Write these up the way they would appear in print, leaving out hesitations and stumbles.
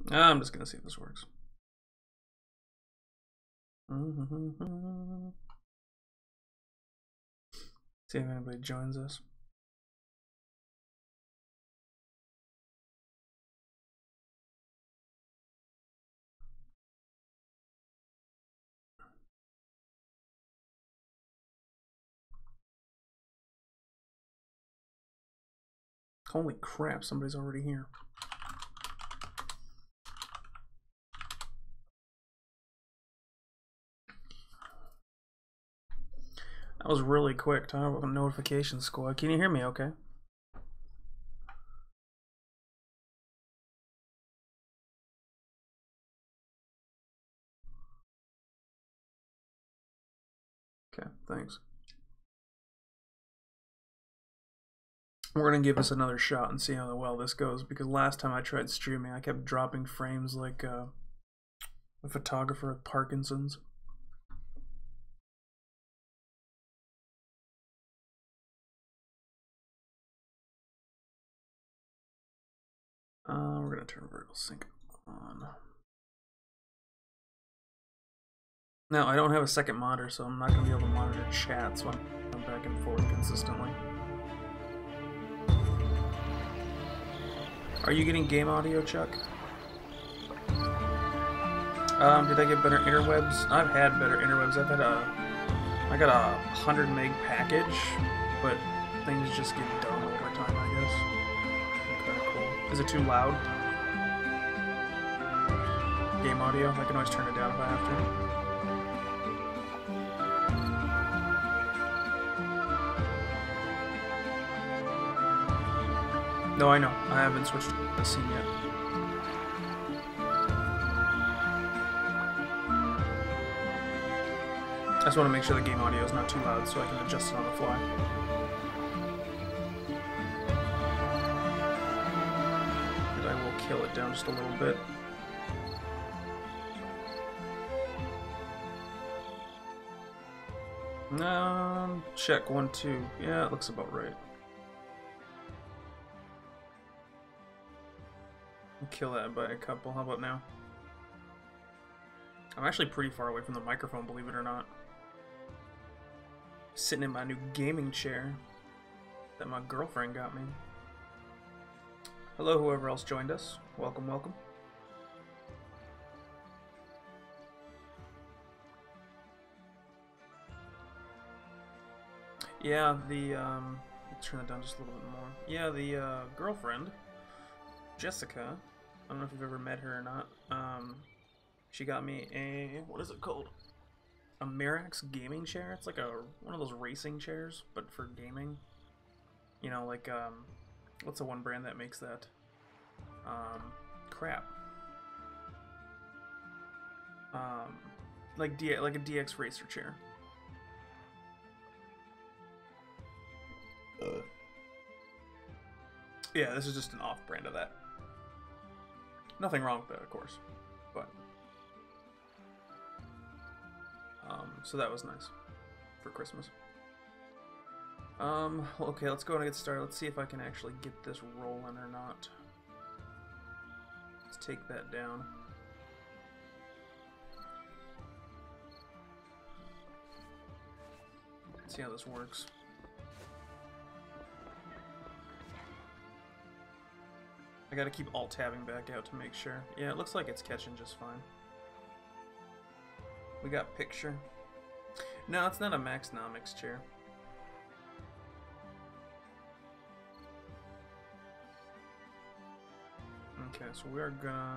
I'm just gonna see if this works. See if anybody joins us. Holy crap, somebody's already here. That was really quick. Talk about notification squad. Can you hear me okay? Okay, thanks. We're gonna give this another shot and see how well this goes, because last time I tried streaming I kept dropping frames like a photographer with Parkinson's. We're gonna turn vertical sync on. Now, I don't have a second monitor, so I'm not gonna be able to monitor chat, so I'm back and forth consistently. Are you getting game audio, Chuck? Did I get better interwebs? I've had better interwebs. I got a 100 meg package, but things just get dumb over time, I guess. Okay, cool. Is it too loud? Game audio? I can always turn it down if I have to. No, I know. I haven't switched to the scene yet. I just want to make sure the game audio is not too loud so I can adjust it on the fly. And I will kill it down just a little bit. Check 1, 2. Yeah, it looks about right. Kill that by a couple. How about now? I'm actually pretty far away from the microphone, believe it or not. Sitting in my new gaming chair that my girlfriend got me. Hello, whoever else joined us. Welcome, welcome. Yeah, let's turn it down just a little bit more. Yeah, the girlfriend, Jessica, I don't know if you've ever met her or not. She got me a, what is it called? A Mirax gaming chair. It's like one of those racing chairs, but for gaming. You know, like, what's the one brand that makes that? Crap. Like a DX racer chair. Yeah, this is just an off-brand of that. Nothing wrong with that, of course, but so that was nice for Christmas. Okay, let's go and get started. Let's see if I can actually get this rolling or not. Let's take that down. Let's see how this works. I gotta keep alt-tabbing back out to make sure. Yeah, it looks like it's catching just fine. We got picture. No, it's not a Maxnomics chair. Okay, so we're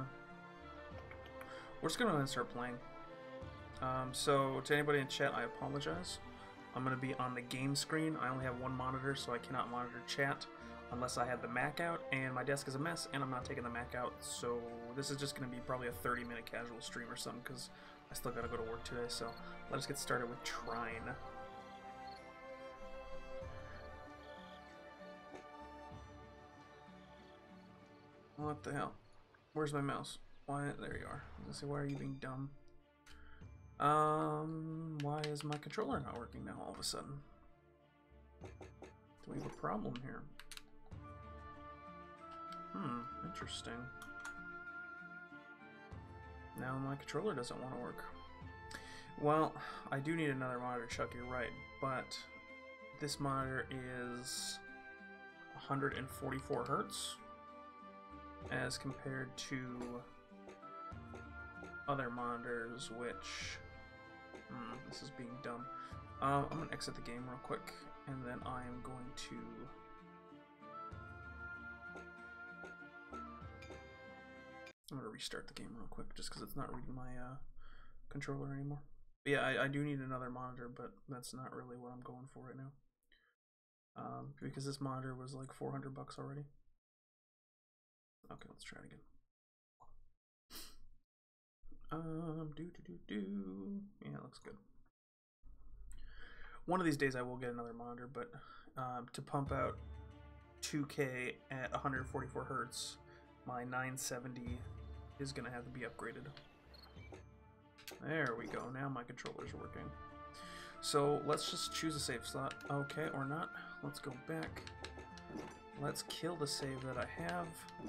just gonna start playing. So to anybody in chat, I apologize. I'm gonna be on the game screen. I only have one monitor, so I cannot monitor chat unless I have the Mac out, and my desk is a mess, and I'm not taking the Mac out, so this is just going to be probably a 30-minute casual stream or something, because I still got to go to work today, so let us get started with Trine. What the hell? Where's my mouse? Why? There you are. Let's see, why are you being dumb? Why is my controller not working now all of a sudden? Do we have a problem here? Interesting. Now my controller doesn't want to work. Well, I do need another monitor, Chuck, you're right, but this monitor is 144 hertz as compared to other monitors, which... this is being dumb. I'm going to exit the game real quick, and then I am going to... I'm going to restart the game real quick, just because it's not reading my controller anymore. But yeah, I do need another monitor, but that's not really what I'm going for right now. Because this monitor was like 400 bucks already. Okay, let's try it again. Yeah, it looks good. One of these days I will get another monitor, but to pump out 2K at 144 hertz, my 970 is gonna have to be upgraded. There we go. Now my controller's working. So let's just choose a save slot. Okay, or not. Let's go back. Let's kill the save that I have.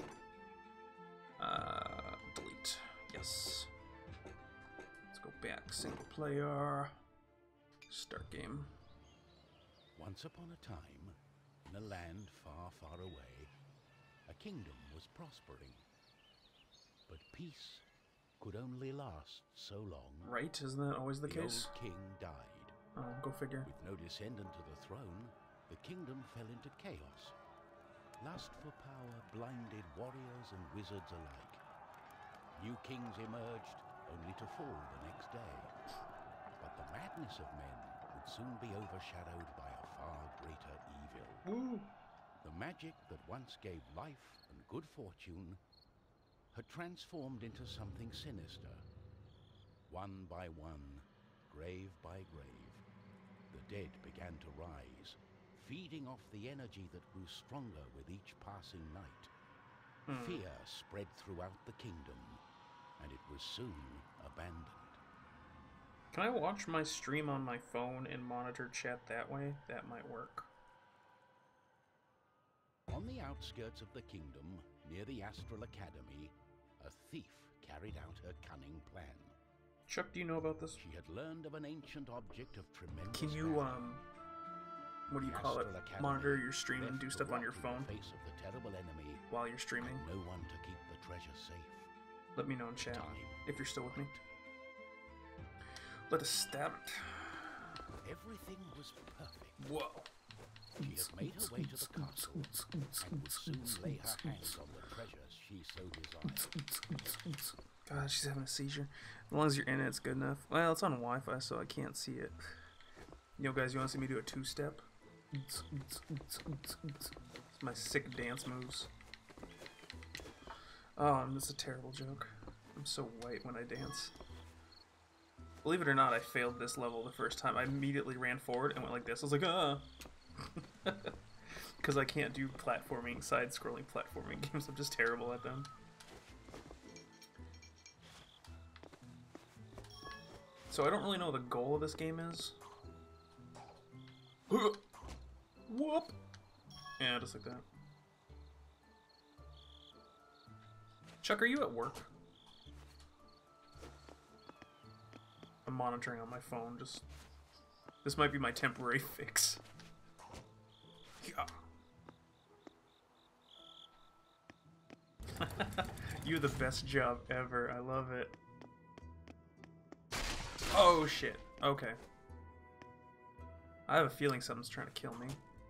Delete. Yes. Let's go back. Single player. Start game. Once upon a time, in a land far, far away, a kingdom was prospering. But peace could only last so long. Right? Isn't that always the case? The old king died. Oh, go figure. With no descendant to the throne, the kingdom fell into chaos. Lust for power blinded warriors and wizards alike. New kings emerged, only to fall the next day. But the madness of men would soon be overshadowed by a far greater evil. Woo. The magic that once gave life and good fortune had transformed into something sinister. One by one, grave by grave, the dead began to rise, feeding off the energy that grew stronger with each passing night. Fear spread throughout the kingdom, and it was soon abandoned. Can I watch my stream on my phone and monitor chat that way? That might work. On the outskirts of the kingdom, near the Astral Academy, a thief carried out her cunning plan. Chuck, do you know about this? She had learned of an ancient object of tremendous Can you, value. what do you call it? Monitor your stream and do stuff on your phone Face of the terrible enemy, while you're streaming? and no one to keep the treasure safe. Let me know in chat if you're still with me. Let us start. Everything was perfect. Whoa. She had made her way to the castle and would soon lay her hands on the treasures she so desired. God, she's having a seizure. As long as you're in it, it's good enough. Well, it's on Wi-Fi, so I can't see it. Yo, guys, you want to see me do a two-step? It's my sick dance moves. Oh, that's a terrible joke. I'm so white when I dance. Believe it or not, I failed this level the first time. I immediately ran forward and went like this. I was like, ah. Because I can't do platforming, side-scrolling platforming games. I'm just terrible at them. So I don't really know what the goal of this game is. Whoop! Yeah, just like that. Chuck, are you at work? I'm monitoring on my phone, just... This might be my temporary fix. Yeah. You're the best job ever. I love it. Oh, shit. Okay. I have a feeling something's trying to kill me.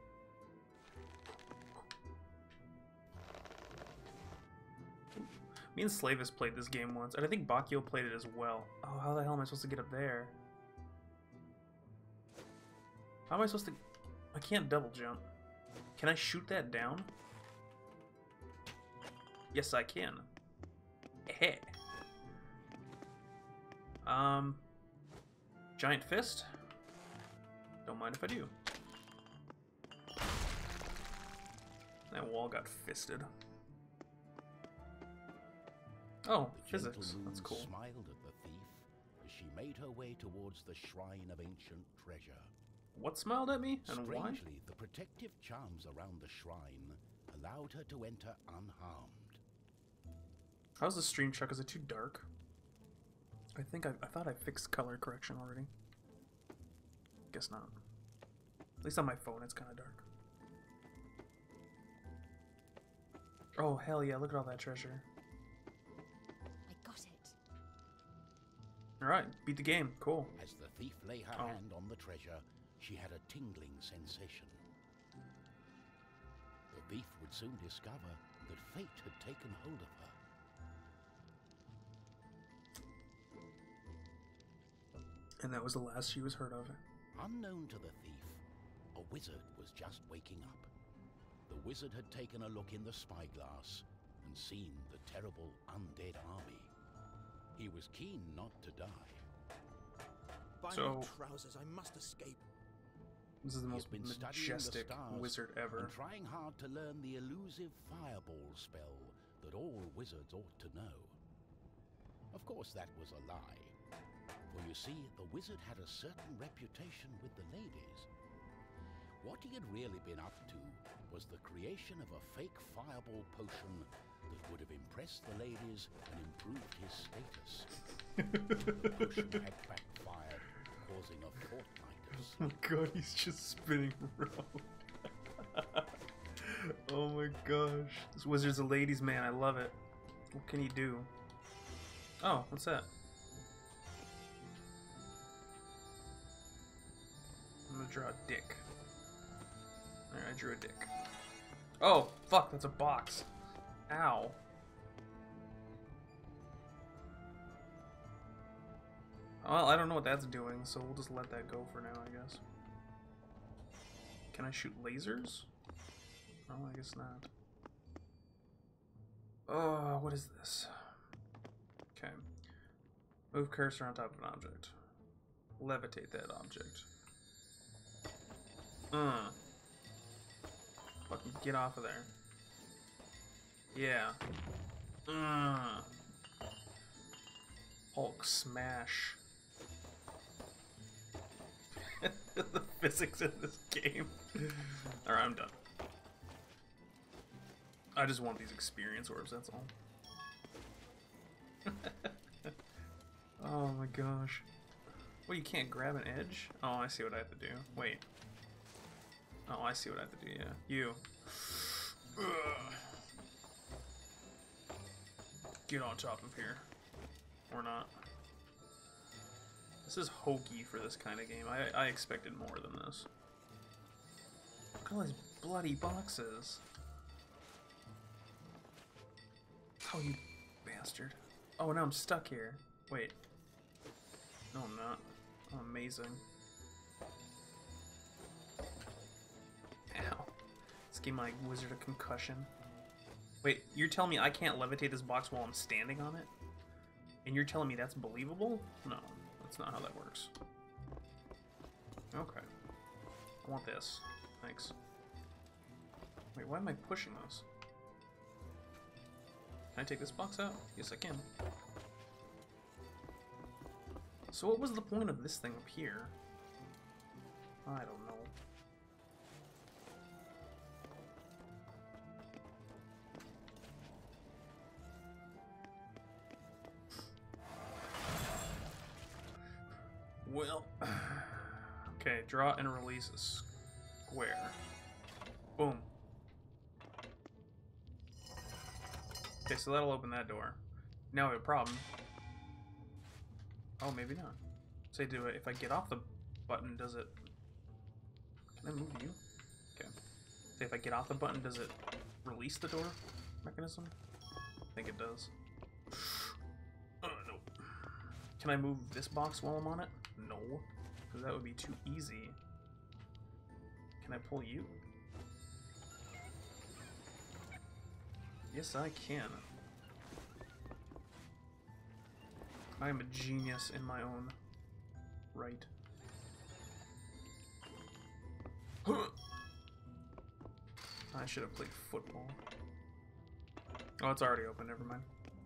Me and Slavis played this game once, and I think Bakio played it as well. Oh, how the hell am I supposed to get up there? How am I supposed to... I can't double jump. Can I shoot that down? Yes, I can. Hey. Giant fist? Don't mind if I do. That wall got fisted. Oh, The physics. gentle moon That's cool. smiled at the thief as she made her way towards the shrine of ancient treasure. What smiled at me, and why? Strangely, the protective charms around the shrine allowed her to enter unharmed. How's the stream, Chuck? Is it too dark? I thought I fixed color correction already. Guess not. At least on my phone, it's kind of dark. Oh, hell yeah, look at all that treasure. I got it. Alright, beat the game. Cool. As the thief lay her hand on the treasure, she had a tingling sensation. The thief would soon discover that fate had taken hold of her. And that was the last she was heard of. Unknown to the thief, a wizard was just waking up. The wizard had taken a look in the spyglass and seen the terrible undead army. He was keen not to die. By my trousers, I must escape. This is the He most had been studying the majestic stars wizard ever. and trying hard to learn the elusive fireball spell that all wizards ought to know. Of course, that was a lie. For you see, the wizard had a certain reputation with the ladies. What he had really been up to was the creation of a fake fireball potion that would have impressed the ladies and improved his status. The potion had backfired, causing a fortnight of Oh sleep. my god, he's just spinning around. Oh my gosh. This wizard's a ladies' man, I love it. What can he do? Oh, what's that? I'm gonna draw a dick. Alright, I drew a dick. Oh, fuck, that's a box. Ow. Well, I don't know what that's doing, so we'll just let that go for now, I guess. Can I shoot lasers? No, I guess not. Oh, what is this? Okay. Move cursor on top of an object. Levitate that object. Fucking get off of there. Yeah. Hulk smash. The physics in this game. Alright, I'm done. I just want these experience orbs, that's all. Oh my gosh. Well, you can't grab an edge? Oh, I see what I have to do. Wait. Oh, I see what I have to do, yeah. You. Ugh. Get on top of here. Or not. This is hokey for this kind of game. I expected more than this. Look at all these bloody boxes. Oh, you bastard. Oh, now I'm stuck here. Wait. No, I'm not. Oh, amazing. Ow. Let's give my wizard a concussion. Wait, you're telling me I can't levitate this box while I'm standing on it? And you're telling me that's believable? No, that's not how that works. Okay. I want this. Thanks. Wait, why am I pushing this? Can I take this box out? Yes, I can. So what was the point of this thing up here? I don't know. Well, okay, draw and release a square. Boom. Okay, so that'll open that door. Now we have a problem. Oh, maybe not. Say, do it. If I get off the button, does it... Can I move you? Okay. Say, if I get off the button, does it release the door mechanism? I think it does. Oh, no. Can I move this box while I'm on it? No. Because that would be too easy. Can I pull you? Yes, I can. I am a genius in my own right. I should have played football. Oh, it's already open, never mind.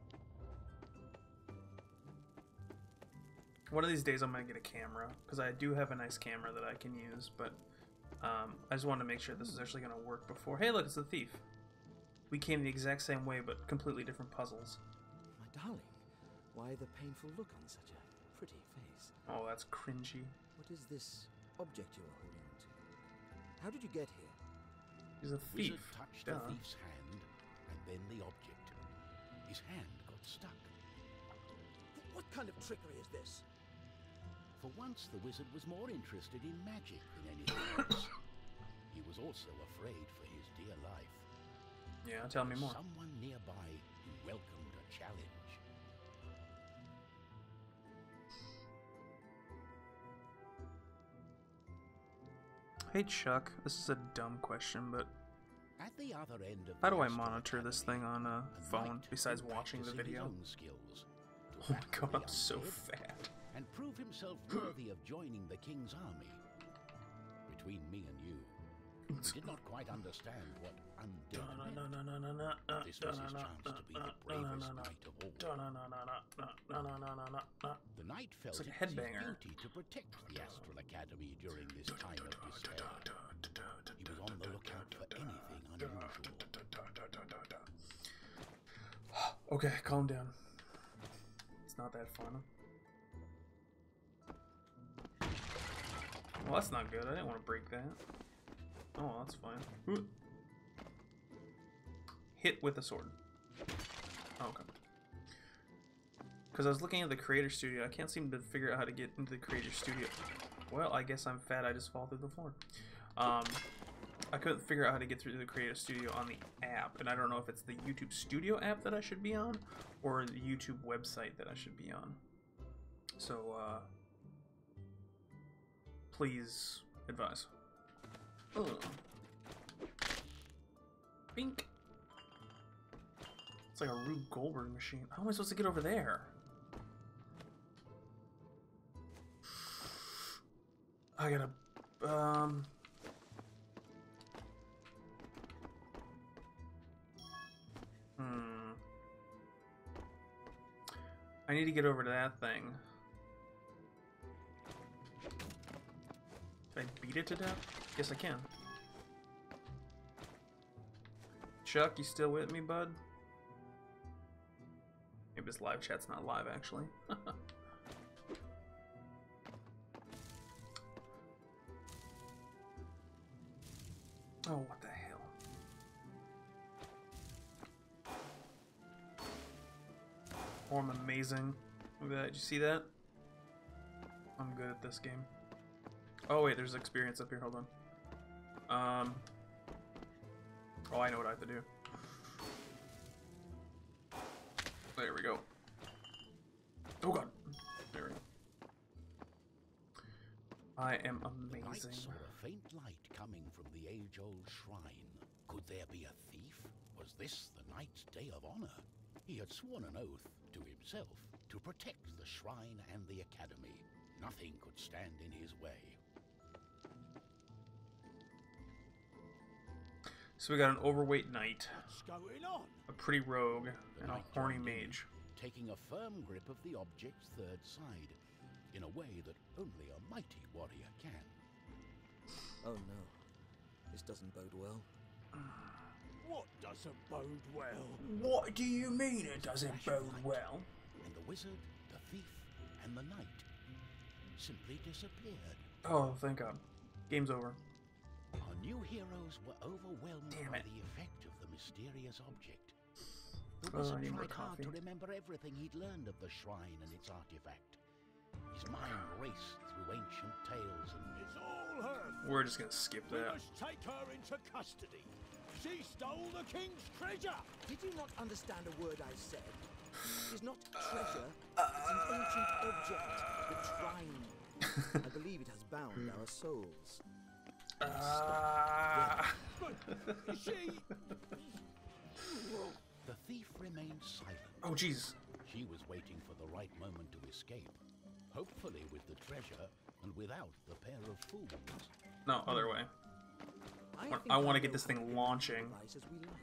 One of these days I'm gonna get a camera, because I do have a nice camera that I can use, but I just wanted to make sure this is actually gonna work before. Hey look, it's the thief. We came the exact same way, but completely different puzzles. My darling, Why the painful look on such a pretty face? Oh, that's cringy. What is this object you are holding onto? How did you get here? He's a The wizard thief. touched Duh. the thief's hand, and then the object. His hand got stuck. What kind of trickery is this? For once, the wizard was more interested in magic than anything else. He was also afraid for his dear life. Yeah, tell me more. Someone nearby who welcomed a challenge. Hey Chuck, this is a dumb question, but At the other end of how the do I Astral monitor this Academy, thing on a a phone knight besides was watching the practicing his video? own skills to Oh my battle god, the I'm so undead fat. and prove himself worthy of joining the king's army. Between me and you, he did not quite understand what undead meant. This was his chance to be the bravest knight of all. The knight felt like a it was his headbanger. duty to protect the Astral Academy during this time of despair. He was on the lookout for anything unusual. Okay, calm down. It's not that fun. Well, that's not good. I didn't want to break that. Oh, that's fine. Hit with a sword. Oh, okay. Because I was looking at the Creator Studio. I can't seem to figure out how to get into the Creator Studio. Well, I guess I'm fat. I just fall through the floor. I couldn't figure out how to get through the Creator Studio on the app. And I don't know if it's the YouTube Studio app that I should be on or the YouTube website that I should be on. So, please advise. Ugh. Bink. It's like a Rube Goldberg machine. How am I supposed to get over there? I gotta, I need to get over to that thing. Can I beat it to death? Yes, I can. Chuck, you still with me, bud? Maybe this live chat's not live, actually. Oh, what the hell? Oh, I'm amazing. Look at that. Did you see that? I'm good at this game. Oh, wait, there's experience up here. Hold on. Oh, I know what I have to do. There we go. Oh, God. There we go. I am The knight amazing. saw a faint light coming from the age-old shrine. Could there be a thief? Was this the knight's day of honor? He had sworn an oath to himself to protect the shrine and the academy. Nothing could stand in his way. So we got an overweight knight, What's going on? a pretty rogue, The and a knight horny joined in, mage. taking a firm grip of the object's third side, in a way that only a mighty warrior can. Oh no. This doesn't bode well. What doesn't bode well? What do you mean it doesn't Flash of bode light, well? And the wizard, the thief, and the knight simply disappeared. Oh, thank God. Game's over. Our new heroes were overwhelmed Damn by it. the effect of the mysterious object. The Oh, I wizard need more tried hard to coffee. remember everything he'd learned of the shrine and its artifact. His mind raced through ancient tales and It's all her fault. We're just gonna skip We that. must take her into custody. She stole the king's treasure. Did you not understand a word I said? It is not treasure, it's an ancient object, the shrine. I believe it has bound our souls. But she... the thief remained silent. Oh, jeez. She was waiting for the right moment to escape, hopefully with the treasure and without the pair of fools. No, other way. think I wanna know get this how thing to make launching. devices we like.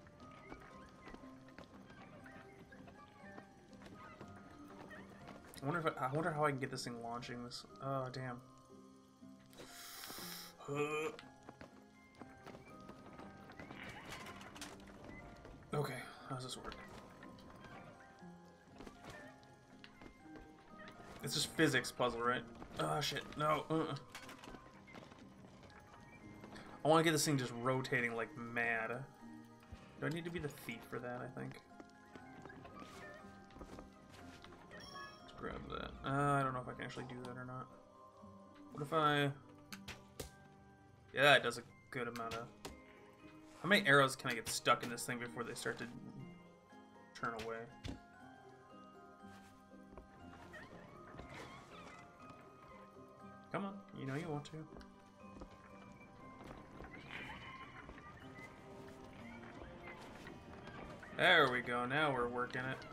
I wonder how I can get this thing launching. This. Oh, damn. Okay, how does this work? It's just physics puzzle, right? Oh shit, no. I want to get this thing just rotating like mad. Do I need to be the thief for that, I think? Let's grab that. I don't know if I can actually do that or not. What if I... Yeah, it does a good amount of... How many arrows can I get stuck in this thing before they start to turn away? Come on, you know you want to. There we go, now we're working it.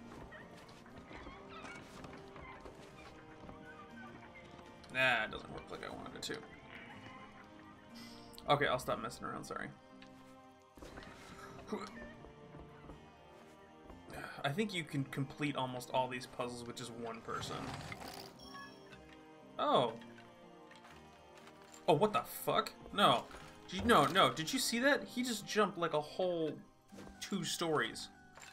Nah, it doesn't work like I wanted it to. Okay, I'll stop messing around, sorry. I think you can complete almost all these puzzles with just one person. Oh. Oh, what the fuck? No. No, did you see that? He just jumped like a whole 2 stories.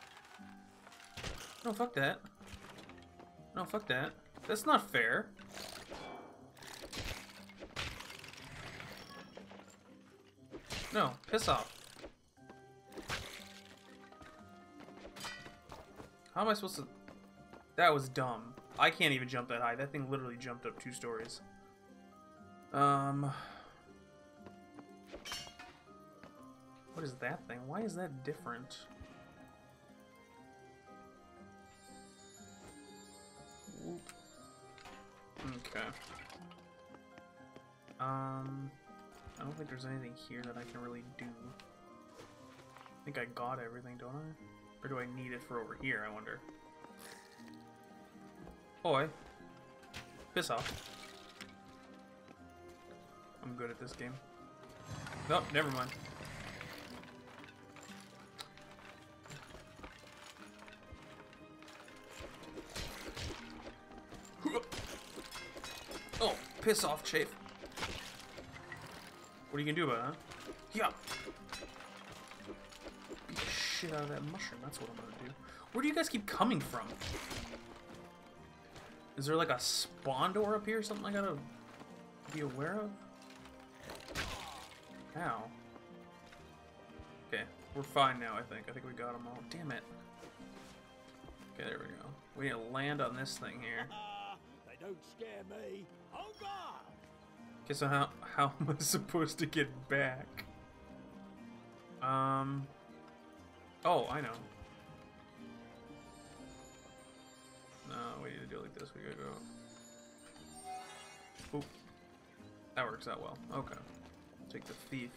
No, fuck that. No, fuck that. That's not fair. No, piss off. How am I supposed to... That was dumb. I can't even jump that high. That thing literally jumped up 2 stories. What is that thing? Why is that different? Whoop. Okay. I don't think there's anything here that I can really do. I think I got everything, don't I? Or do I need it for over here, I wonder? Boy. Piss off. I'm good at this game. Nope, never mind. Oh, piss off, Chafe. What are you gonna do about it, huh? Yeah. Beat the shit out of that mushroom, that's what I'm gonna do. Where do you guys keep coming from? Is there like a spawn door up here or something I gotta be aware of? Ow. Okay, we're fine now, I think. I think we got them all. Damn it. Okay, there we go. We need to land on this thing here. They don't scare me. Hunger! Okay, so how am I supposed to get back? Oh, I know. No, we need to do it like this. We gotta go. Oop. That works out well. Okay. Take the thief.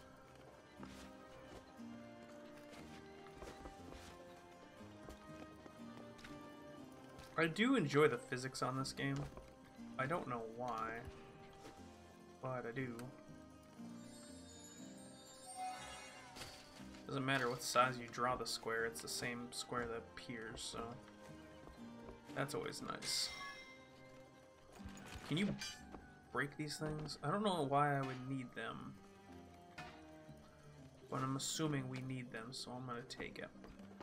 I do enjoy the physics on this game. I don't know why, but I do. Doesn't matter what size you draw the square, it's the same square that appears, so that's always nice. Can you break these things? I don't know why I would need them, but I'm assuming we need them, so I'm gonna take it.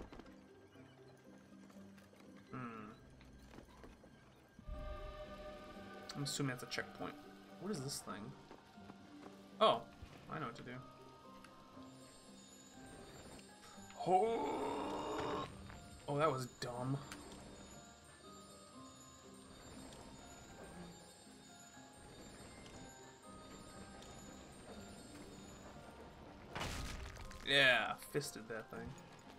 I'm assuming that's a checkpoint. What is this thing? Oh, I know what to do. Oh, that was dumb. Yeah, fisted that thing.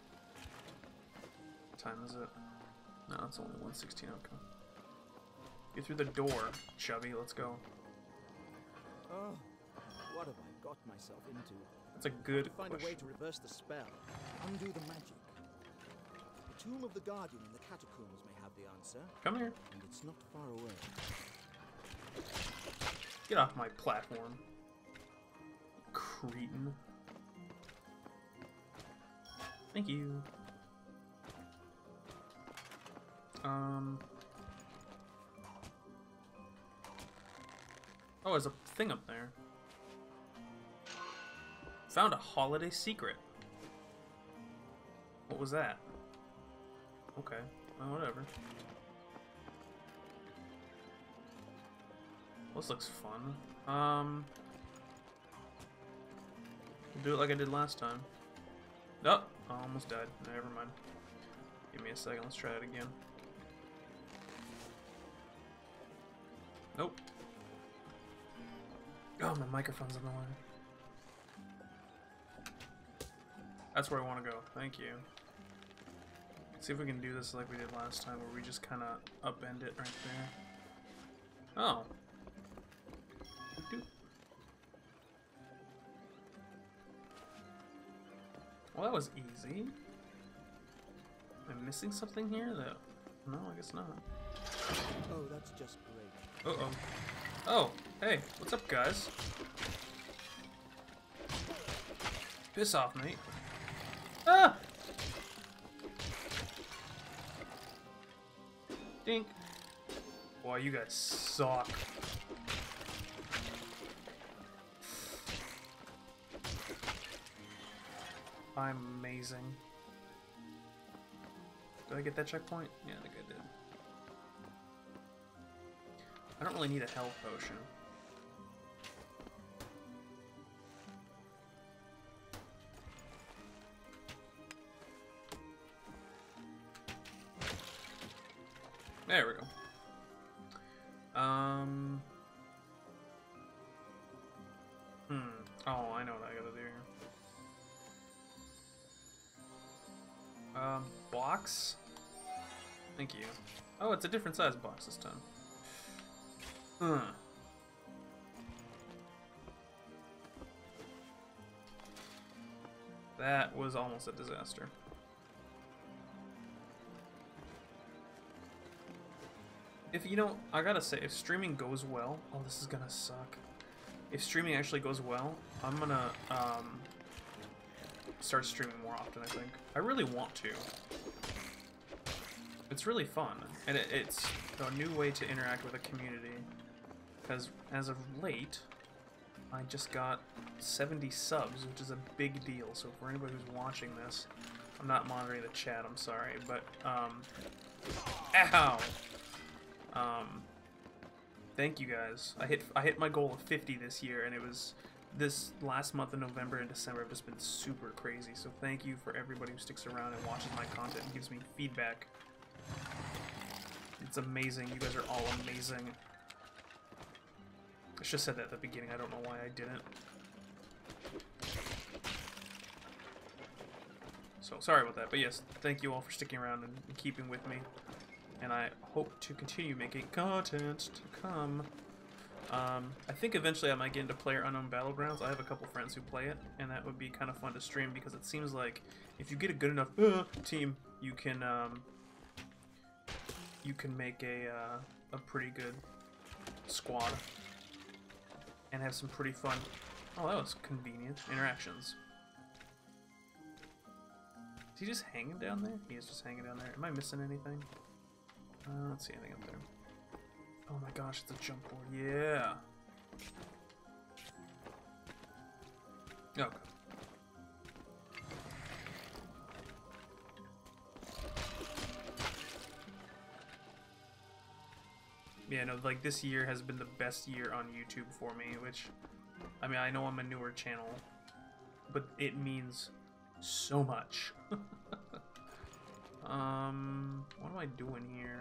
What time is it? No, it's only 1:16. Okay. Get through the door, chubby. Let's go. Oh, what have I got myself into? That's a good Find a way question. to reverse the spell, undo the magic. The Tomb of the Guardian in the catacombs may have the answer, Come here. and it's not far away. Get off my platform. Cretin. Thank you. Oh, there's a thing up there. Found a holiday secret. What was that? Okay, well, whatever. This looks fun. Do it like I did last time. Oh, I almost died. Never mind. Give me a second. Let's try it again. Nope. Oh, my microphone's on the line. That's where I want to go. Thank you. See if we can do this like we did last time, where we just kind of upend it right there. Oh. Doop. Well, that was easy. Am I missing something here? That no, I guess not. Oh, that's just great. Uh-oh. Oh, hey, what's up, guys? Piss off, mate. Ah! Dink. Boy, you guys suck. I'm amazing. Did I get that checkpoint? Yeah, I think I did. I don't really need a health potion. There we go. Oh, I know what I gotta do here. Box? Thank you. Oh, it's a different size box this time. That was almost a disaster. If you know, I gotta say, if streaming goes well, oh, this is gonna suck. If streaming actually goes well, I'm gonna start streaming more often. I think I really want to. It's really fun, and it's a new way to interact with a community. Because as of late, I just got 70 subs, which is a big deal. So for anybody who's watching this, I'm not monitoring the chat. I'm sorry, but ow. Thank you guys. I hit my goal of 50 this year, and it was this last month of November and December have just been super crazy. So thank you for everybody who sticks around and watches my content and gives me feedback. It's amazing. You guys are all amazing. I should have said that at the beginning. I don't know why I didn't. So sorry about that. But yes, thank you all for sticking around and keeping with me. And I hope to continue making content to come. I think eventually I might get into PlayerUnknown Battlegrounds. I have a couple friends who play it, and that would be kind of fun to stream because it seems like if you get a good enough team, you can make a pretty good squad and have some pretty fun. Oh, that was convenient interactions. Is he just hanging down there? He is just hanging down there. Am I missing anything? I don't see anything up there. Oh my gosh, it's a jump board. Yeah. Okay. Yeah, no, like this year has been the best year on YouTube for me, which, I mean, I know I'm a newer channel, but it means so much. What am I doing here?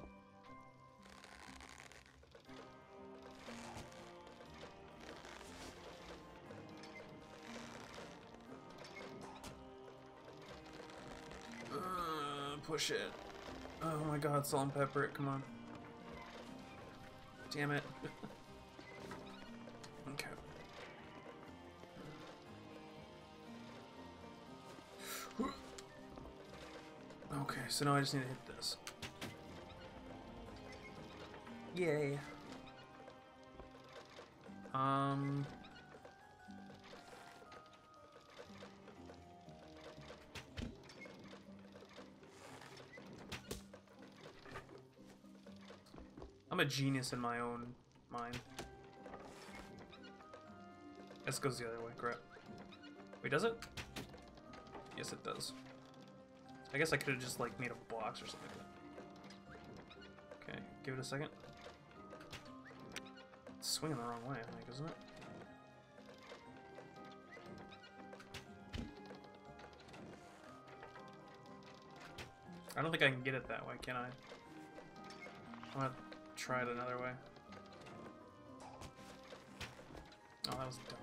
Push it. Oh my god, salt and pepper it, come on. Damn it. Okay. Okay, so now I just need to hit this. Yay. I'm a genius in my own mind. This goes the other way, crap. Wait, does it? Yes, it does. I guess I could have just, like, made a box or something. Okay, give it a second. swinging the wrong way, I think, isn't it? I don't think I can get it that way, can I? I'm gonna try it another way. Oh, that was dumb.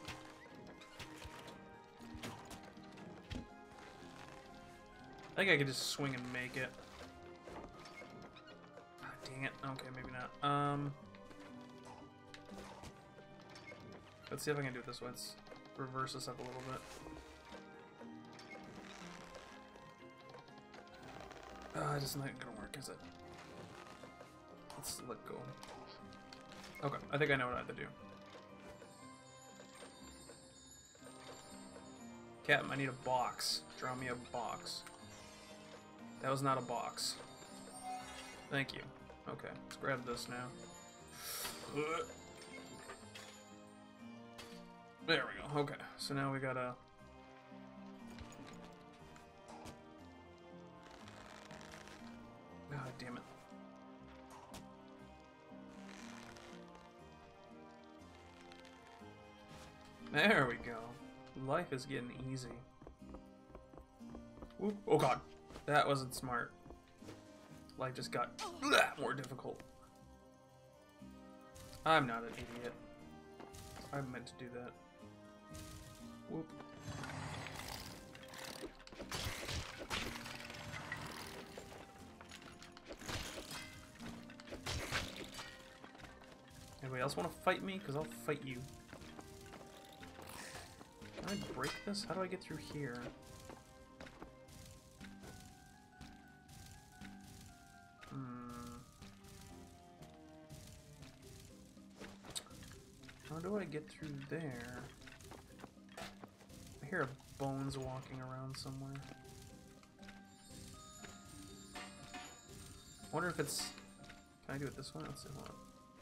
I think I could just swing and make it. Ah, dang it. Okay, maybe not. Let's see if I can do it this way. Let's reverse this up a little bit. It's not gonna work, is it? Let's let go. Okay, I think I know what I have to do. Captain, I need a box. Draw me a box. That was not a box. Thank you. Okay, let's grab this now. There we go. Okay, so now we gotta... God damn it. There we go. Life is getting easy. Whoop. Oh god. That wasn't smart. Life just got more difficult. I'm not an idiot. I meant to do that. Whoop. Anybody else want to fight me? Because I'll fight you. Can I break this? How do I get through here? How do I get through there? I hear bones walking around somewhere. I wonder if it's... Can I do it this way? Let's see. Hold on.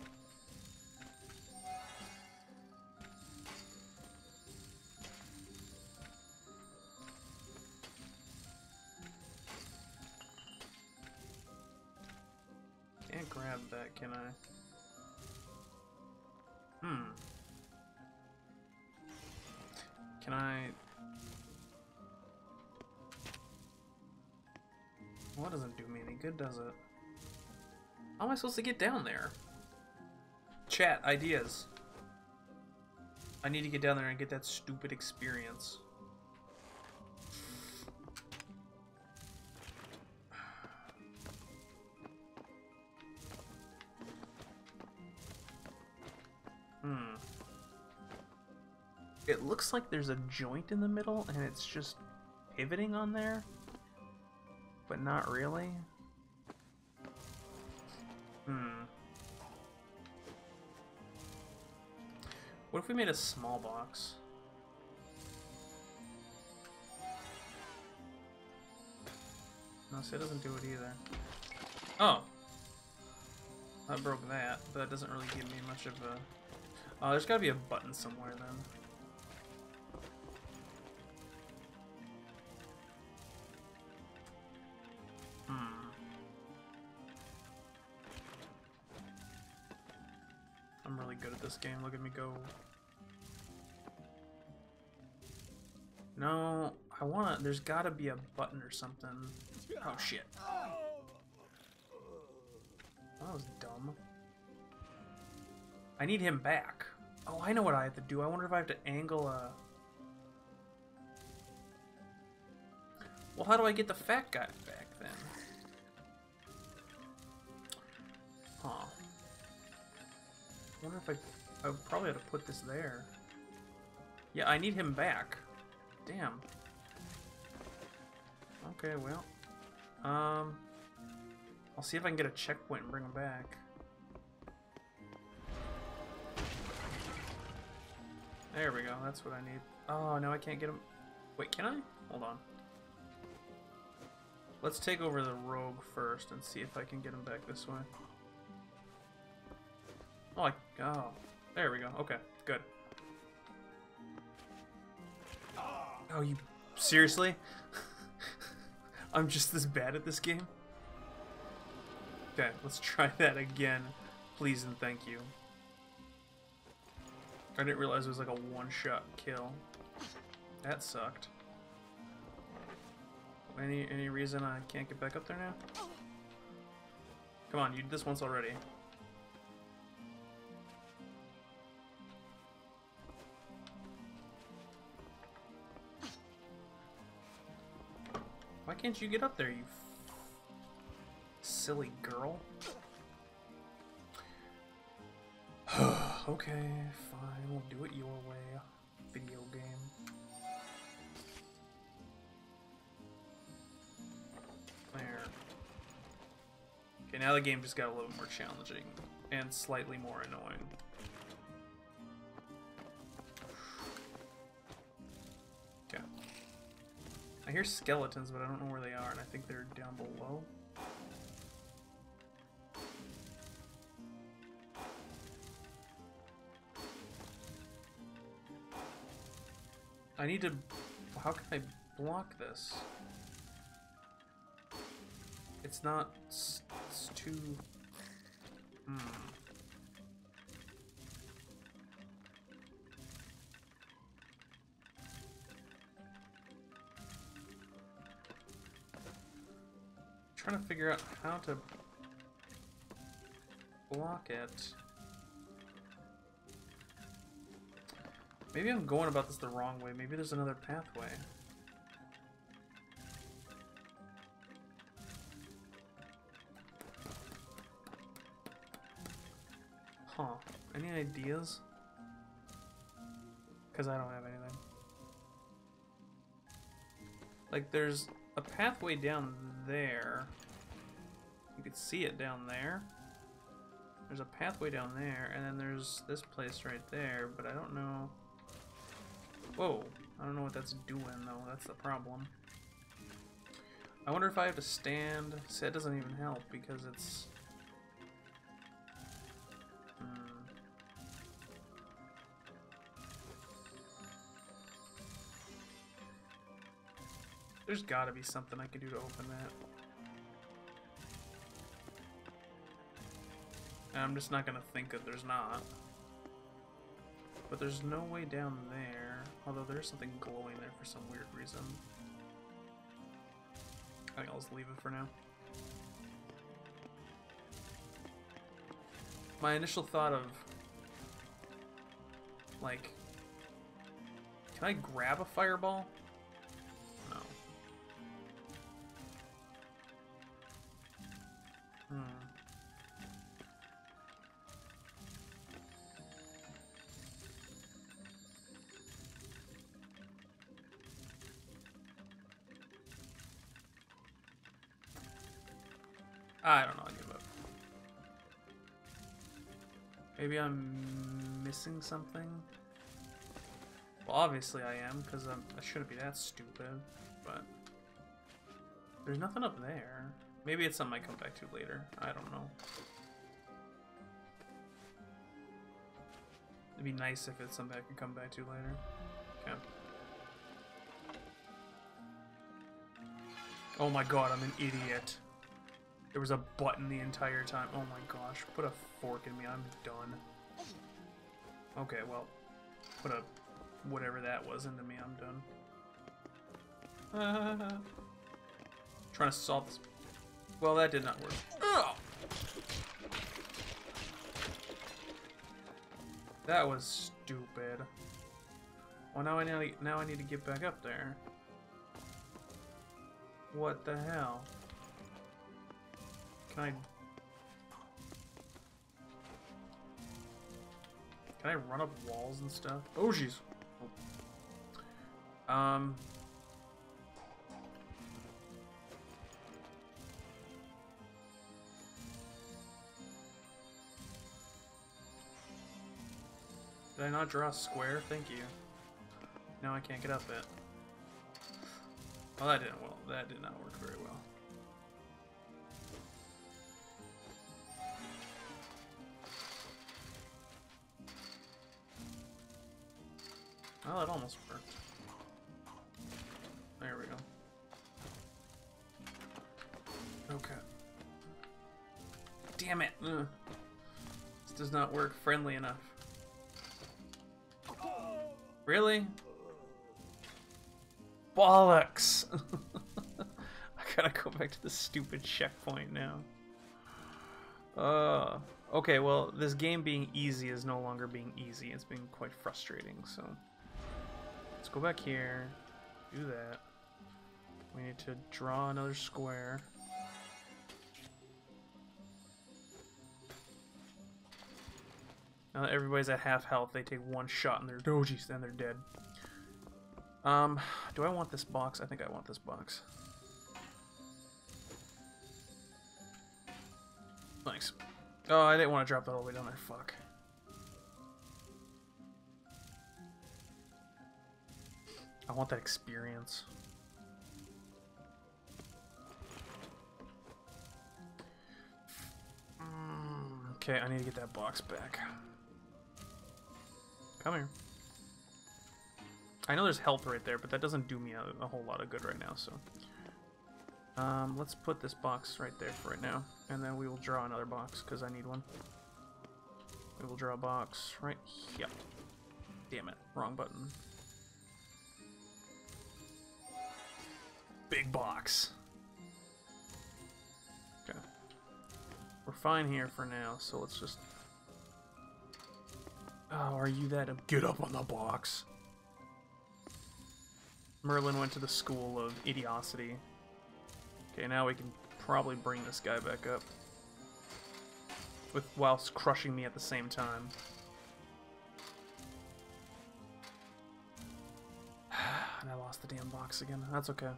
Can't grab that, can I? Can I... Well, that doesn't do me any good, does it? How am I supposed to get down there? Chat, ideas. I need to get down there and get that stupid experience. It looks like there's a joint in the middle and it's just pivoting on there, but not really. What if we made a small box? No, see, it doesn't do it either. Oh! I broke that, but that doesn't really give me much of a... Oh, there's gotta be a button somewhere then. I'm really good at this game. Look at me go. No, I wanna... There's gotta be a button or something. Oh, shit. That was dumb. I need him back. Oh, I know what I have to do. I wonder if I have to angle a... Well, how do I get the fat guy back then? Huh. I wonder if I would probably have to put this there. Yeah, I need him back. Damn. Okay, well. I'll see if I can get a checkpoint and bring him back. There we go, that's what I need. Oh, no, I can't get him. Wait, can I? Hold on. Let's take over the rogue first and see if I can get him back this way. Oh, oh, there we go. Okay, good. Oh, you... Seriously? I'm just this bad at this game? Okay, let's try that again. Please and thank you. I didn't realize it was like a one-shot kill. That sucked. Any reason I can't get back up there now? Come on, you did this once already. Why can't you get up there, you silly girl? Okay, fine, we'll do it your way. Video game. There. Okay, now the game just got a little more challenging and slightly more annoying. Okay. I hear skeletons, but I don't know where they are, and I think they're down below. I need to... How can I block this? It's not... It's too... Trying to figure out how to block it. Maybe I'm going about this the wrong way. Maybe there's another pathway. Huh. Any ideas? Because I don't have anything. Like, there's a pathway down there. You could see it down there. There's a pathway down there, and then there's this place right there, but I don't know... Whoa, I don't know what that's doing though, that's the problem. I wonder if I have to stand... See, that doesn't even help because it's... There's gotta be something I could do to open that. And I'm just not gonna think that there's not. But there's no way down there. Although there's something glowing there for some weird reason. I think I'll just leave it for now. My initial thought of... Like... Can I grab a fireball? No. I don't know, I give up. Maybe I'm missing something? Well, obviously I am, because I shouldn't be that stupid, but... There's nothing up there. Maybe it's something I come back to later. I don't know. It'd be nice if it's something I could come back to later. Okay. Oh my god, I'm an idiot. There was a button the entire time. Oh my gosh, put a fork in me, I'm done. Okay, well, put a whatever that was into me, I'm done. Trying to solve this. Well, that did not work. Ugh! That was stupid. Well, now I need to get back up there. What the hell? Can I run up walls and stuff? Oh, jeez. Did I not draw a square? Thank you. Now I can't get up it. Well, that didn't. Well, that did not work very well. Oh, it almost worked. There we go. Okay. Damn it! Ugh. This does not work friendly enough. Really? Bollocks! I gotta go back to the stupid checkpoint now. Okay, well, this game being easy is no longer being easy. It's being quite frustrating, so... Let's go back here. Do that. We need to draw another square. Now that everybody's at half health, they take one shot and they're... Oh, jeez, then they're dead. Do I want this box? I think I want this box. Thanks. Oh, I didn't want to drop that all the way down there. Fuck. I want that experience. Okay, I need to get that box back. Come here. I know there's health right there, but that doesn't do me a whole lot of good right now, so... let's put this box right there for right now, and then we will draw another box, because I need one. We will draw a box right here. Damn it, wrong button. Big box. Okay. We're fine here for now, so let's just... Oh, are you that... Get up on the box! Merlin went to the school of idiocity. Okay, now we can probably bring this guy back up. Whilst crushing me at the same time. And I lost the damn box again. That's okay.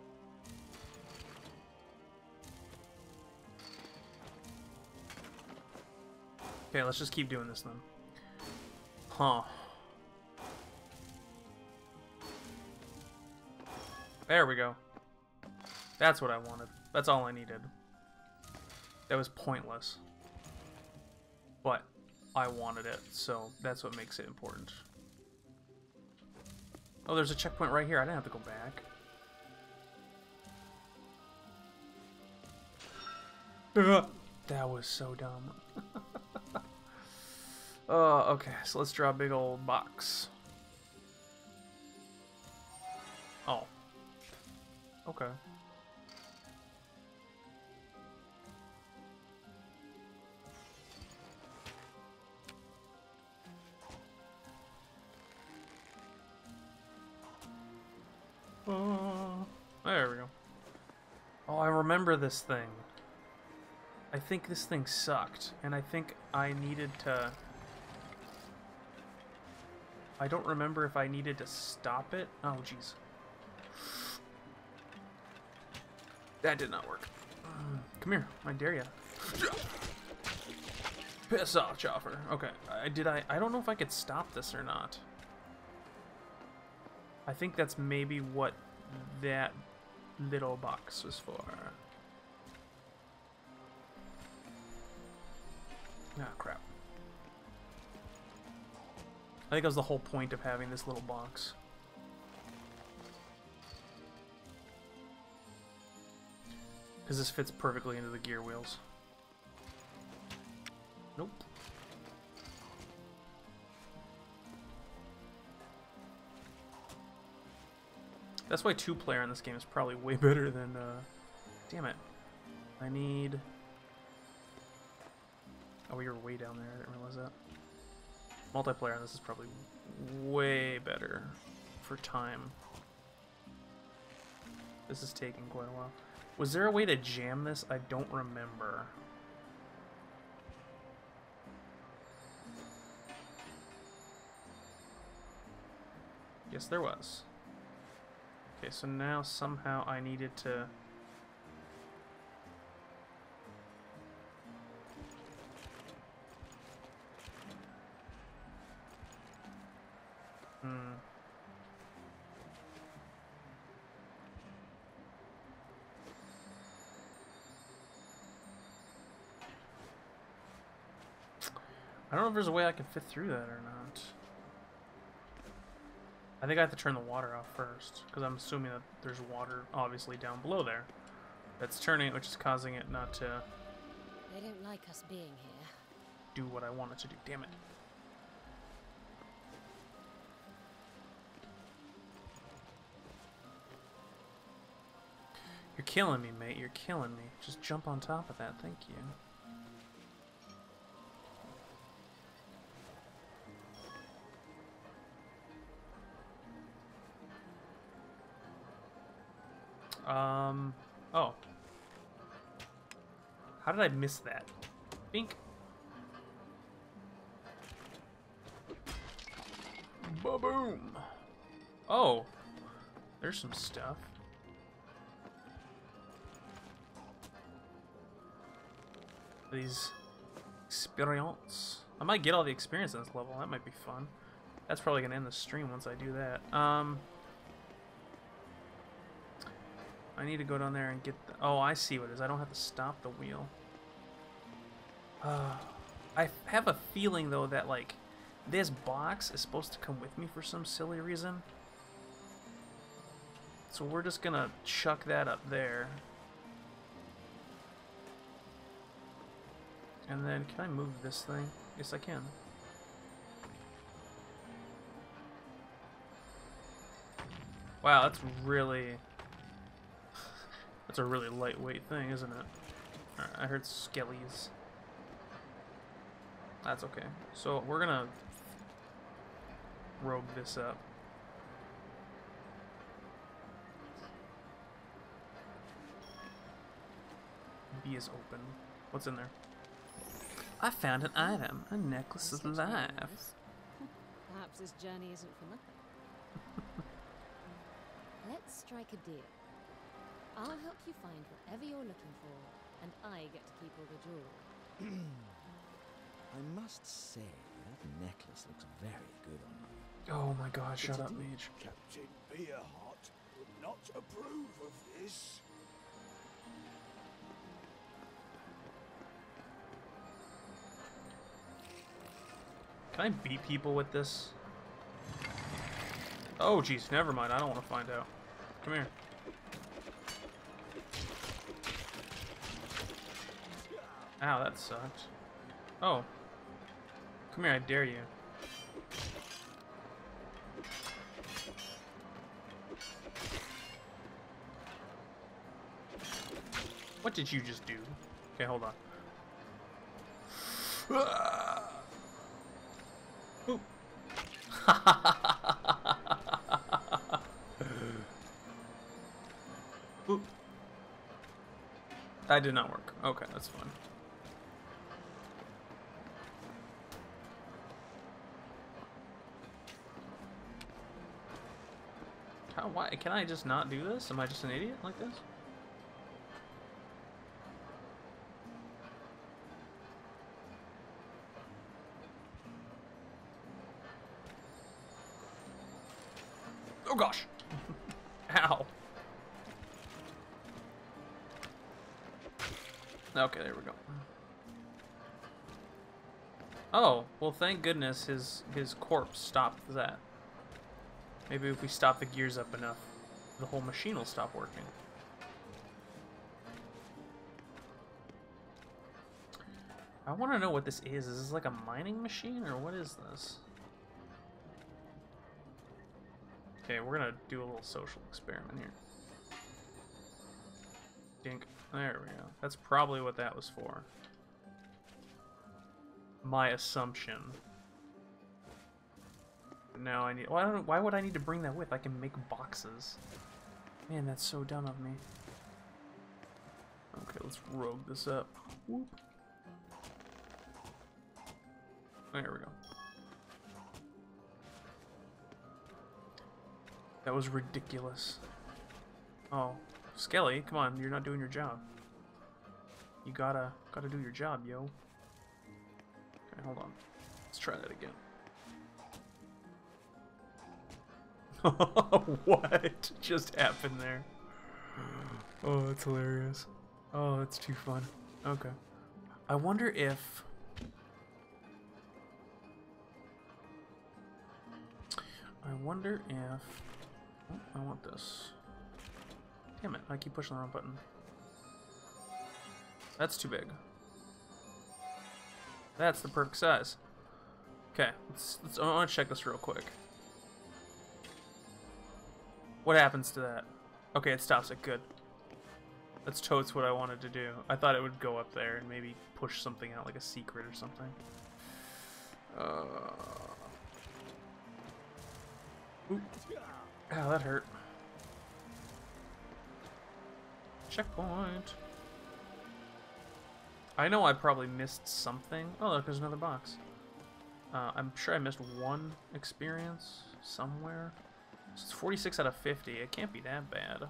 Okay, let's just keep doing this then. Huh. There we go. That's what I wanted. That's all I needed. That was pointless. But I wanted it, so that's what makes it important. Oh, there's a checkpoint right here. I didn't have to go back. That was so dumb. Okay, so let's draw a big old box. Oh. Okay. There we go. Oh, I remember this thing. I think this thing sucked, and I think I needed to... I don't remember if I needed to stop it. Oh, jeez. That did not work. Come here, I dare ya. Piss off, Chopper. Okay, I don't know if I could stop this or not. I think that's maybe what that little box was for. Ah, crap. I think that was the whole point of having this little box. Because this fits perfectly into the gear wheels. Nope. That's why 2-player in this game is probably way better than, damn it. I need... Oh, you're way down there, I didn't realize that. Multiplayer on this is probably way better for time. This is taking quite a while. Was there a way to jam this? I don't remember. Yes, there was. Okay, so now somehow I needed to... I don't know if there's a way I can fit through that or not. I think I have to turn the water off first, because I'm assuming that there's water obviously down below there that's turning, which is causing it not to... They don't like us being here. Do what I want it to do. Damn it. You're killing me, mate. You're killing me. Just jump on top of that. Thank you. Oh. How did I miss that? Bink. Ba-boom. Oh. There's some stuff. These experience. I might get all the experience in this level. That might be fun. That's probably gonna end the stream once I do that. I need to go down there and get the... Oh, I see what it is. I don't have to stop the wheel. I have a feeling, though, that, like, this box is supposed to come with me for some silly reason. So we're just gonna chuck that up there. And then, can I move this thing? Yes, I can. Wow, that's really... That's a really lightweight thing, isn't it? Alright, I heard skellies. That's okay. So we're gonna rogue this up. B is open. What's in there? I found an item. A necklace is alive. Perhaps this journey isn't for nothing. Let's strike a deal. I'll help you find whatever you're looking for, and I get to keep all the jewelry. I must say, that necklace looks very good on you. Oh my god, shut up, mage. Captain Beerheart would not approve of this. Can I beat people with this? Oh, jeez, never mind. I don't want to find out. Come here. Ow, that sucked. Oh. Come here, I dare you. What did you just do? Okay, hold on. Oop. Oop. That did not work. Okay, that's fine. How, why? Can I just not do this? Am I just an idiot like this? Oh gosh! Ow! Okay, there we go. Oh, well thank goodness his corpse stopped that. Maybe if we stop the gears up enough, the whole machine will stop working. I want to know what this is. Is this like a mining machine, or what is this? Okay, we're gonna do a little social experiment here. Dink. There we go. That's probably what that was for. My assumption. Now I need... Why would I need to bring that with? I can make boxes. Man, that's so dumb of me. Okay, let's rogue this up. Whoop. There we go. That was ridiculous. Oh, Skelly, come on, you're not doing your job. You gotta do your job, yo. Okay, hold on. Let's try that again. What just happened there? Oh, that's hilarious. Oh, that's too fun. Okay. I wonder if... Oh, I want this. Damn it, I keep pushing the wrong button. That's too big. That's the perfect size. Okay, I want to check this real quick. What happens to that? Okay, it stops it. Good. That's totes what I wanted to do. I thought it would go up there and maybe push something out, like a secret or something. Oop. Ow, that hurt. Checkpoint. I know I probably missed something. Oh, look, there's another box. I'm sure I missed one experience somewhere. So it's 46 out of 50. It can't be that bad.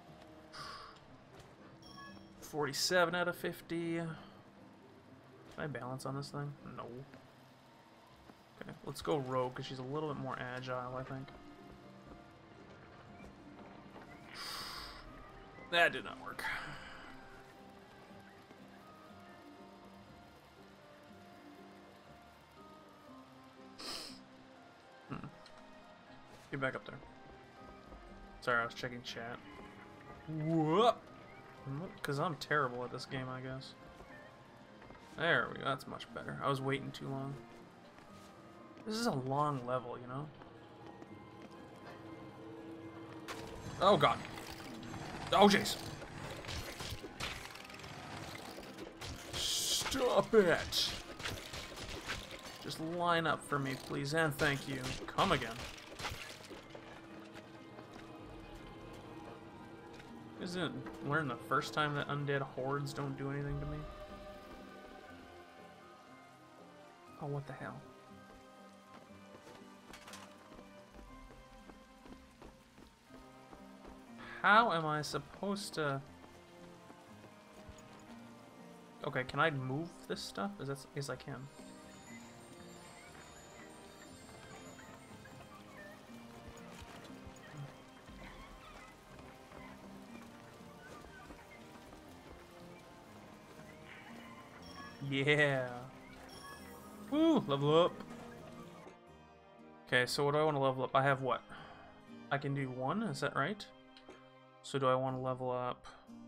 47 out of 50. Can I balance on this thing? No. Okay, let's go Rogue, because she's a little bit more agile, I think. That did not work. Get back up there. Sorry, I was checking chat. Whoop! Because I'm terrible at this game, I guess. There we go, that's much better. I was waiting too long. This is a long level, you know? Oh god. Oh jeez. Stop it! Just line up for me, please, and thank you. Come again. Isn't it learn the first time that undead hordes don't do anything to me? Oh, what the hell? How am I supposed to... Okay, can I move this stuff? Yes, I can. Yeah. Woo, level up. Okay, so what do I want to level up? I have what? I can do 1, is that right? So do I want to level up?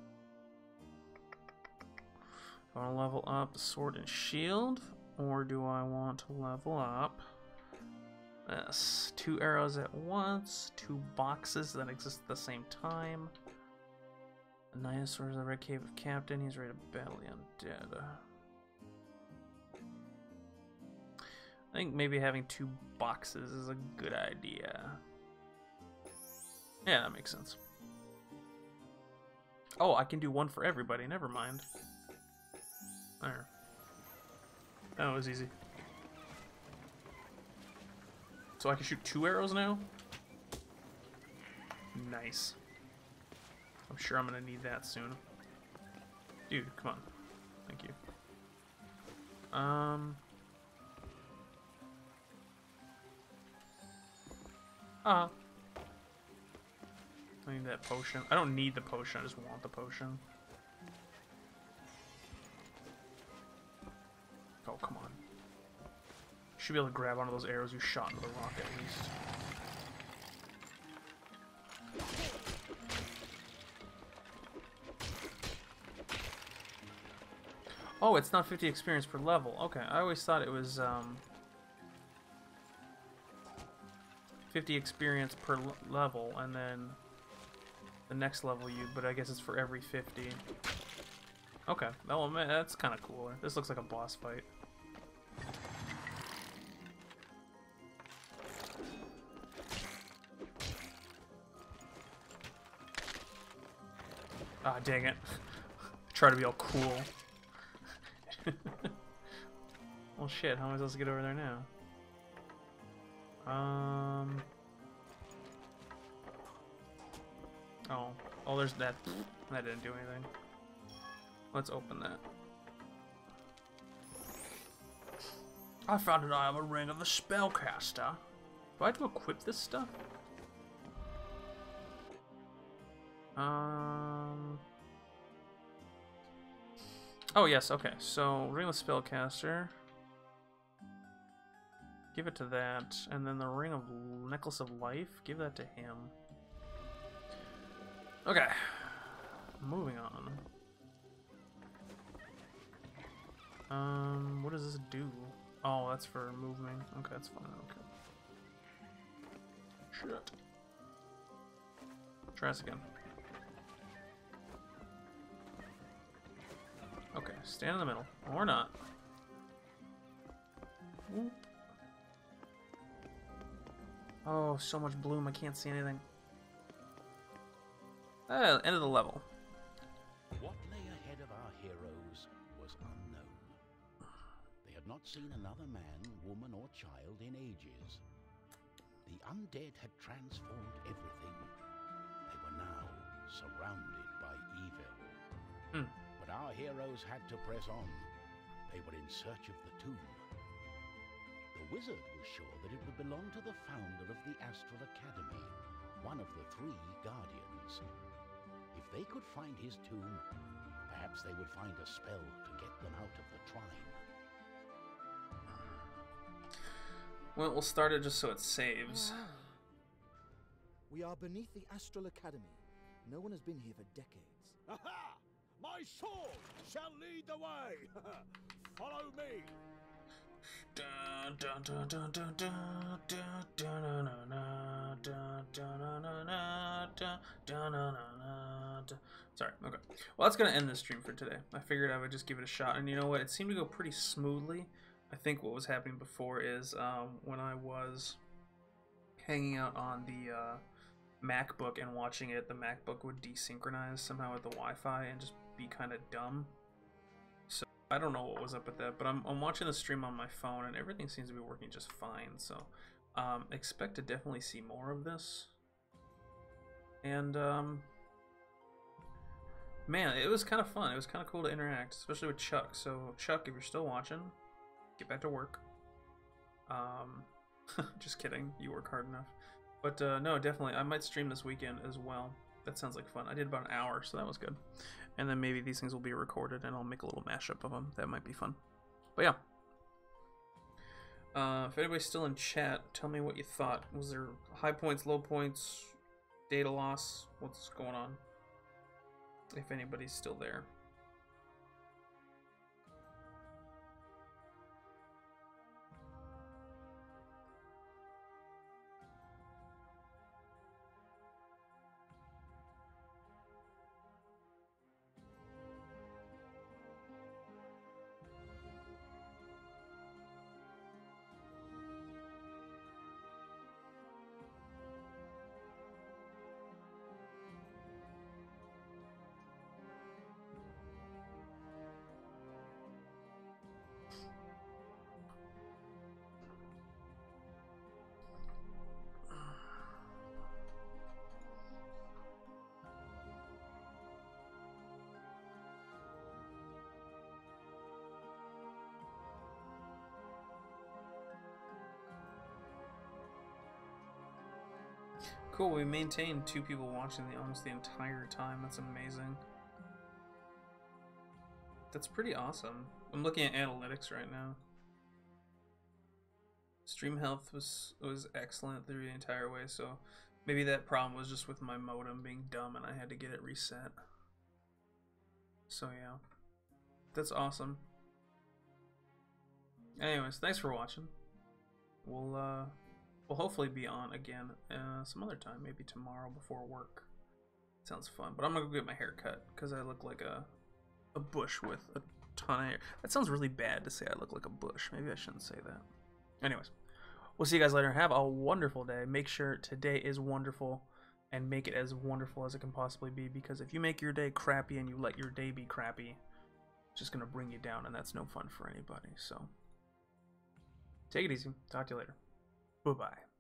Do I want to level up the sword and shield? Or do I want to level up this? 2 arrows at once, 2 boxes that exist at the same time. Niasaur is the Red Cave of Captain, he's ready to battle the undead. I think maybe having 2 boxes is a good idea. Yeah, that makes sense. Oh, I can do 1 for everybody. Never mind. There. That was easy. So I can shoot 2 arrows now? Nice. I'm sure I'm gonna need that soon. Dude, come on. Thank you. I need that potion. I don't need the potion, I just want the potion. Oh, come on. Should be able to grab one of those arrows you shot into the rock at least. Oh, it's not 50 experience per level. Okay, I always thought it was 50 experience per level, and then the next level but I guess it's for every 50. Okay, that's kind of cooler. This looks like a boss fight. Ah, dang it. Try to be all cool. Well, shit, how am I supposed to get over there now? Oh, there's that. That didn't do anything. Let's open that. I found that I have a ring of the spellcaster. Do I have to equip this stuff? Oh, yes, okay. So, ring of the spellcaster. Give it to that. And then the ring of necklace of life. Give that to him. Okay. Moving on. What does this do? Oh, that's for moving. Okay, that's fine. Okay. Shit. Try this again. stand in the middle. Or not. Whoop. Oh, so much bloom, I can't see anything. End of the level. What lay ahead of our heroes was unknown. They had not seen another man, woman, or child in ages. The undead had transformed everything. They were now surrounded by evil. But our heroes had to press on. They were in search of the tomb. The wizard was sure that it would belong to the founder of the Astral Academy, one of the 3 guardians. If they could find his tomb, perhaps they would find a spell to get them out of the trine. Well, we'll start it just so it saves. We are beneath the Astral Academy. No one has been here for decades. Aha! My sword shall lead the way. Follow me. Sorry, okay. Well, that's gonna end the stream for today. I figured I would just give it a shot, and you know what? It seemed to go pretty smoothly. I think what was happening before is when I was hanging out on the MacBook and watching it, the MacBook would desynchronize somehow with the Wi-Fi and just be kind of dumb. So I don't know what was up with that, but I'm watching the stream on my phone and everything seems to be working just fine. So expect to definitely see more of this. And man, it was kind of fun. It was kind of cool to interact, especially with Chuck. So Chuck, if you're still watching, get back to work. Just kidding, you work hard enough. But no, definitely, I might stream this weekend as well. That sounds like fun. I did about an hour, so that was good. And then maybe these things will be recorded and I'll make a little mashup of them. That might be fun. But yeah. If anybody's still in chat, tell me what you thought. Was there high points, low points, data loss? What's going on? If anybody's still there. Cool, we maintained 2 people watching almost the entire time. That's amazing. That's pretty awesome. I'm looking at analytics right now. Stream health was excellent through the entire way, so maybe that problem was just with my modem being dumb and I had to get it reset. So yeah, that's awesome. Anyways, thanks for watching. We'll hopefully be on again some other time, maybe tomorrow before work. Sounds fun, but I'm gonna go get my hair cut because I look like a bush with a ton of hair. That sounds really bad to say I look like a bush. Maybe I shouldn't say that. Anyways, we'll see you guys later. Have a wonderful day. Make sure today is wonderful and make it as wonderful as it can possibly be, because if you make your day crappy and you let your day be crappy, it's just gonna bring you down, and that's no fun for anybody. So take it easy. Talk to you later. Bye-bye.